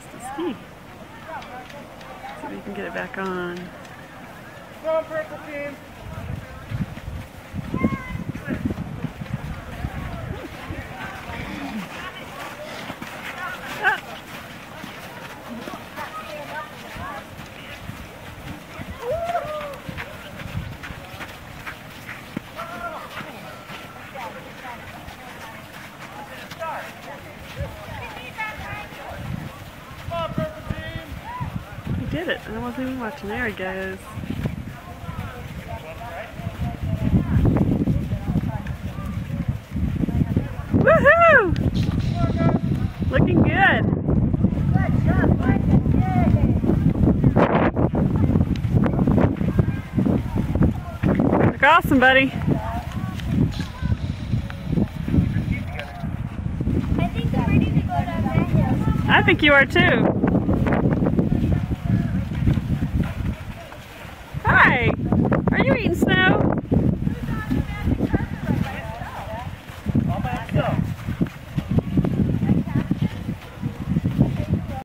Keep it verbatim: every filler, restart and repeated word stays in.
lost his ski. So we can get it back on. Go on, purple team. He did it. I wasn't even watching. There he goes. Woohoo! Looking good. Look awesome, buddy. I think I'm ready to go down that hill. I think you are too.